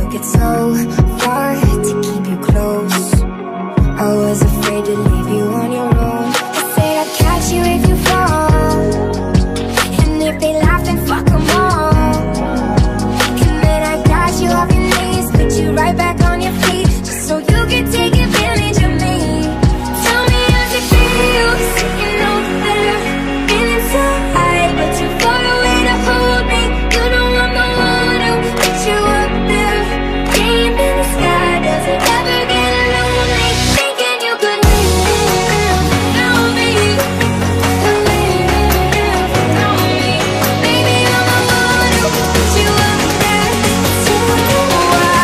took it so far to keep you close. I was afraid to leave you on your own. I said I'd catch you if you fall, and if they laugh then fuck them all. And then I got you off your knees, put you right back on your feet, just so you could take advantage of me. Tell me how's it feel, sitting over there, feeling so high, but too far away to hold me. You know I'm the one who put you up there, game in the sky. Does it ever get lonely, thinking you could live without me, live without me? Baby, I'm the one who put you up there. Tell me why.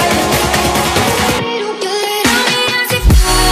Tell me how's it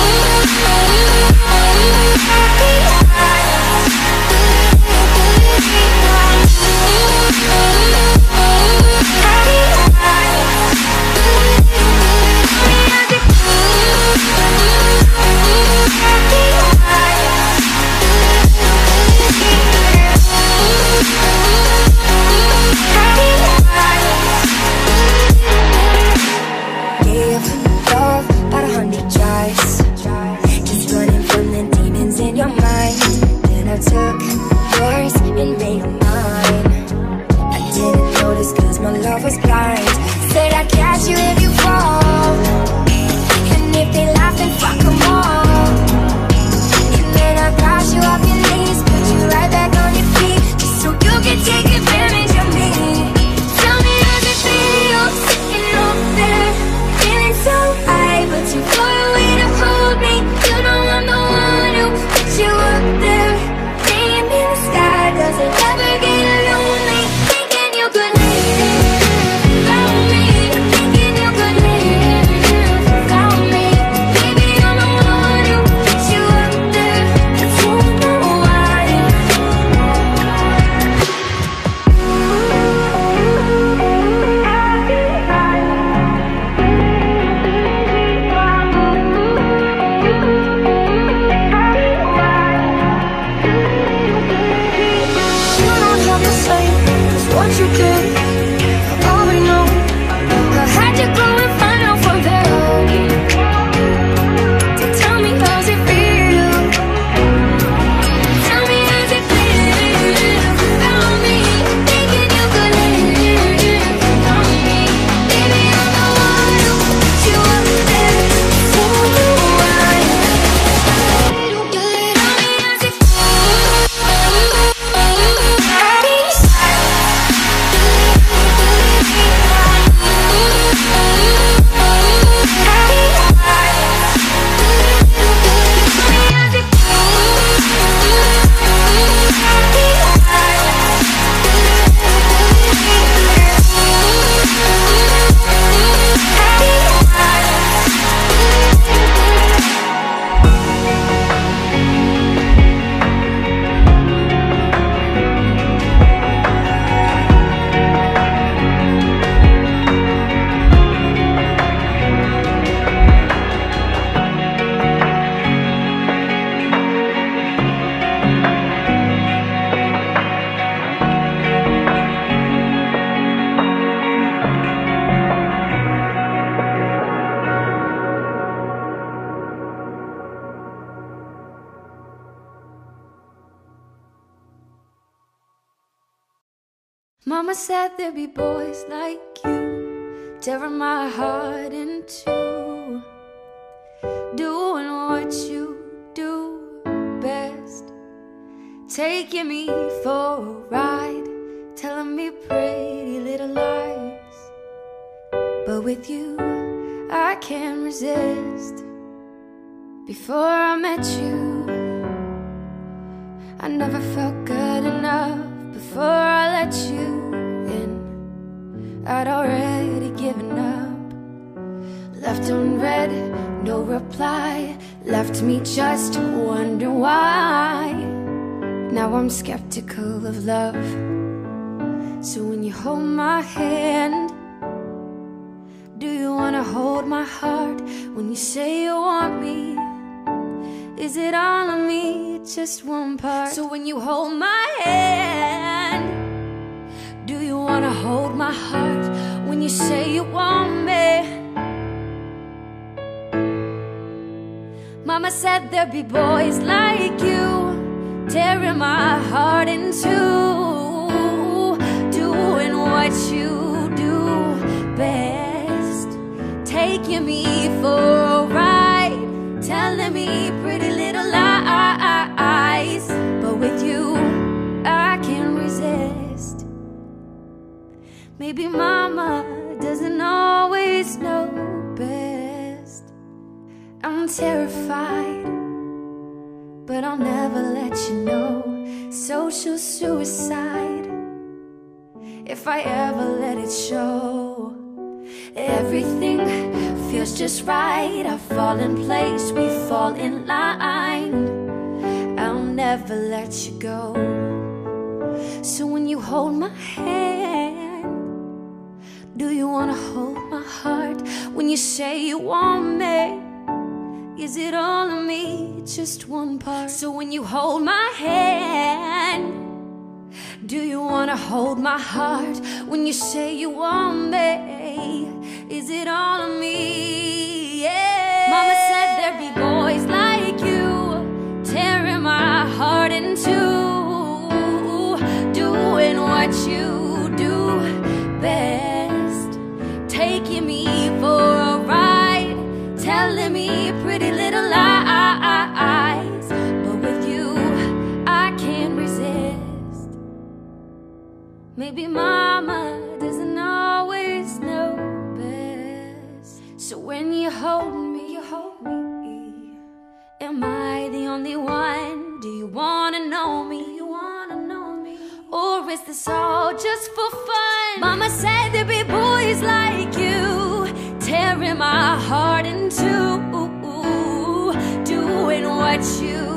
Gave love about 100 tries, just running from the demons in your mind. Then I took yours and made them mine. I didn't notice cause my love was blind. Said I'd catch you if you fall, and if they laugh then fuck them all. And then I got you off your knees, put you right back on your feet, just so you could take advantage of me. Tell me how's it feel, sitting over there, feeling so high, but too far away to hold me. You know I'm the one who put you up there, name in the sky. Does it ever get lonely, thinking you could live without me, thinking you could live without me? Baby, I'm the one who put you up there. I don't know why. You don't have to say just what you did, I already know. I had to go and find out from them. So tell me how's it feel, tell me how's it feel without me, thinking you could live without me? Baby, I'm the one who put you up there. Tell me why. Tell me how's it Mama said there'd be boys like you, tearing my heart in two, doing what you do best, taking me for a ride, telling me pretty little lies. But with you, I can't resist. Before I met you, I never felt good enough. Before I let you in, I'd already given up. Left unread, no reply, left me just to wonder why. Now I'm skeptical of love. So when you hold my hand, do you wanna hold my heart? When you say you want me, is it all of me, just one part? So when you hold my hand, do you wanna hold my heart? When you say you want me, Mama said there'd be boys like you, tearing my heart in two, doing what you do best, taking me for a ride, telling me pretty little lies. But with you, I can't resist. Maybe mama doesn't always know best. I'm terrified, but I'll never let you know. Social suicide, if I ever let it show. Everything feels just right. I fall in place, we fall in line. I'll never let you go. So when you hold my hand, do you wanna hold my heart? When you say you want me, is it all of me, just one part? So when you hold my hand, do you wanna hold my heart? When you say you want me, is it all of me? Yeah. Mama said there'd be boys like you, tearing my heart in two, doing what you do best, taking me for a ride, telling me pretty little lies. But with you, I can't resist. Maybe mama doesn't always know best. So when you hold me, am I the only one? Do you wanna know me? Or is this all just for fun? Mama said there'd be boys like you, tearing my heart in two, doing what you